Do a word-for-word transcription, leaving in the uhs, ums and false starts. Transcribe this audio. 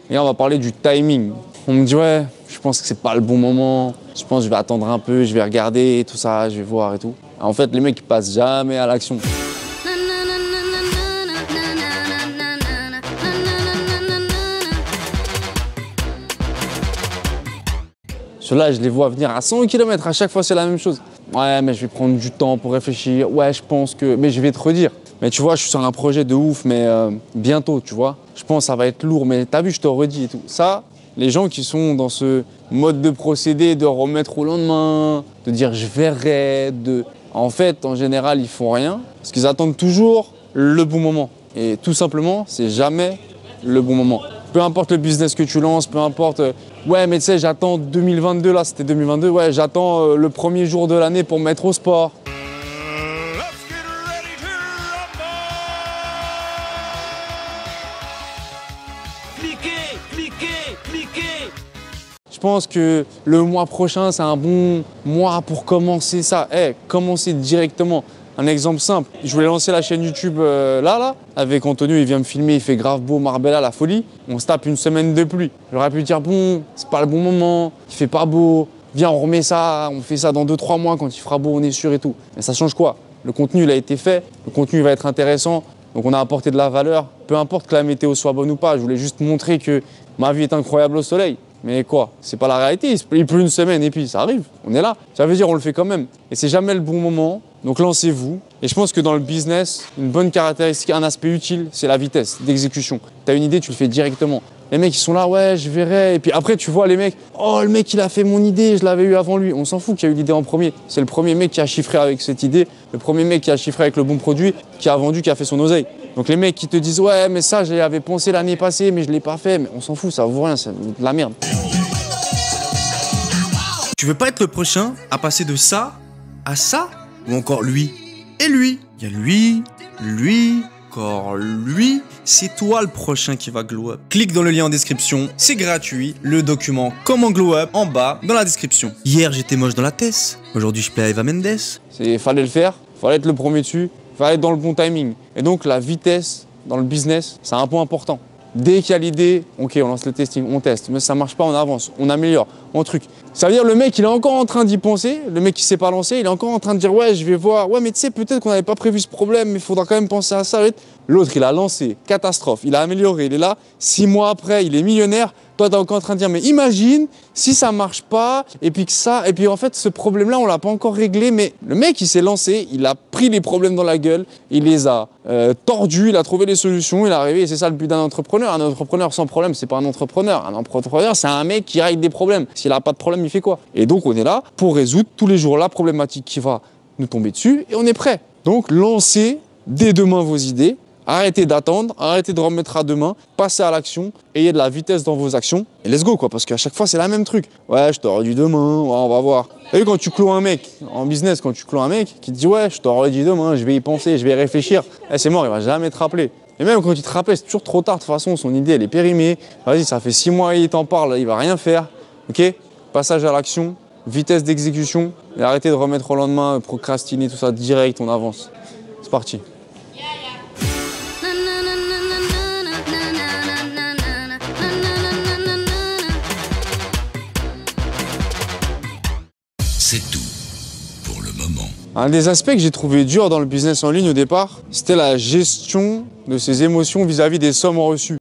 Et là, on va parler du timing. On me dit, ouais, je pense que c'est pas le bon moment. Je pense que je vais attendre un peu, je vais regarder, tout ça, je vais voir et tout. En fait, les mecs, ils passent jamais à l'action. Ceux-là, je les vois venir à cent kilomètres. À chaque fois, c'est la même chose. Ouais, mais je vais prendre du temps pour réfléchir. Ouais, je pense que... Mais je vais te redire. Mais tu vois, je suis sur un projet de ouf, mais euh, bientôt, tu vois. Je pense que ça va être lourd, mais t'as vu, je te redis et tout. Ça, les gens qui sont dans ce mode de procédé, de remettre au lendemain, de dire je verrai, de... En fait, en général, ils font rien parce qu'ils attendent toujours le bon moment. Et tout simplement, c'est jamais le bon moment. Peu importe le business que tu lances, peu importe... Euh, ouais, mais tu sais, j'attends deux mille vingt-deux, là, c'était deux mille vingt-deux. Ouais, j'attends euh, le premier jour de l'année pour me mettre au sport. Cliquez, cliquez, cliquez. Je pense que le mois prochain, c'est un bon mois pour commencer ça. Eh, hey, commencer directement. Un exemple simple, je voulais lancer la chaîne YouTube euh, là, là, avec Antonio, il vient me filmer, il fait grave beau, Marbella, la folie. On se tape une semaine de pluie. J'aurais pu dire, bon, c'est pas le bon moment, il fait pas beau, viens, on remet ça, on fait ça dans deux trois mois, quand il fera beau, on est sûr et tout. Mais ça change quoi? Le contenu, il a été fait, le contenu va être intéressant, donc on a apporté de la valeur. Peu importe que la météo soit bonne ou pas, je voulais juste montrer que ma vie est incroyable au soleil. Mais quoi? C'est pas la réalité, il pleut une semaine et puis ça arrive, on est là. Ça veut dire on le fait quand même. Et c'est jamais le bon moment, donc lancez-vous. Et je pense que dans le business, une bonne caractéristique, un aspect utile, c'est la vitesse d'exécution. Tu as une idée, tu le fais directement. Les mecs, ils sont là, ouais, je verrai. Et puis après, tu vois les mecs, oh, le mec, il a fait mon idée, je l'avais eu avant lui. On s'en fout qui a eu l'idée en premier. C'est le premier mec qui a chiffré avec cette idée, le premier mec qui a chiffré avec le bon produit, qui a vendu, qui a fait son oseille. Donc les mecs qui te disent, ouais, mais ça, j'y avais pensé l'année passée, mais je ne l'ai pas fait. Mais on s'en fout, ça vaut rien, c'est de la merde. Tu veux pas être le prochain à passer de ça à ça? Ou encore lui et lui? Il y a lui, lui, encore lui. C'est toi le prochain qui va glow up. Clique dans le lien en description, c'est gratuit. Le document Comment glow up en bas dans la description. Hier j'étais moche dans la tête, aujourd'hui je plais à Eva Mendes. Il fallait le faire, il fallait être le premier dessus, il fallait être dans le bon timing. Et donc la vitesse dans le business, c'est un point important. Dès qu'il y a l'idée, ok, on lance le testing, on teste, mais ça marche pas, on avance, on améliore, on truc. Ça veut dire le mec, il est encore en train d'y penser, le mec qui s'est pas lancé, il est encore en train de dire ouais, je vais voir, ouais, mais tu sais, peut-être qu'on n'avait pas prévu ce problème, mais il faudra quand même penser à ça. L'autre, il a lancé, catastrophe, il a amélioré, il est là, six mois après, il est millionnaire. Toi, tu es encore en train de dire, mais imagine si ça marche pas, et puis que ça, et puis en fait, ce problème-là, on l'a pas encore réglé, mais le mec, il s'est lancé, il a pris les problèmes dans la gueule, il les a euh, tordus, il a trouvé les solutions, il est arrivé, et c'est ça le but d'un entrepreneur. Un entrepreneur sans problème, c'est pas un entrepreneur. Un entrepreneur, c'est un mec qui règle des problèmes. S'il a pas de problème, il fait quoi? Et donc, on est là pour résoudre tous les jours la problématique qui va nous tomber dessus, et on est prêt. Donc, lancez dès demain vos idées. Arrêtez d'attendre, arrêtez de remettre à demain, passez à l'action, ayez de la vitesse dans vos actions et let's go quoi, parce qu'à chaque fois c'est la même truc. Ouais, je t'aurais dit demain, ouais, on va voir. T'as vu quand tu clôt un mec, en business, quand tu clôt un mec qui te dit ouais, je t'aurais dit demain, je vais y penser, je vais y réfléchir, eh, c'est mort, il va jamais te rappeler. Et même quand il te rappelle, c'est toujours trop tard, de toute façon, son idée elle est périmée. Vas-y, ça fait six mois, il t'en parle, il va rien faire. Ok? Passage à l'action, vitesse d'exécution, et arrêtez de remettre au lendemain, procrastiner, tout ça, direct, on avance. C'est parti. C'est tout pour le moment. Un des aspects que j'ai trouvé dur dans le business en ligne au départ, c'était la gestion de ses émotions vis-à-vis des sommes reçues.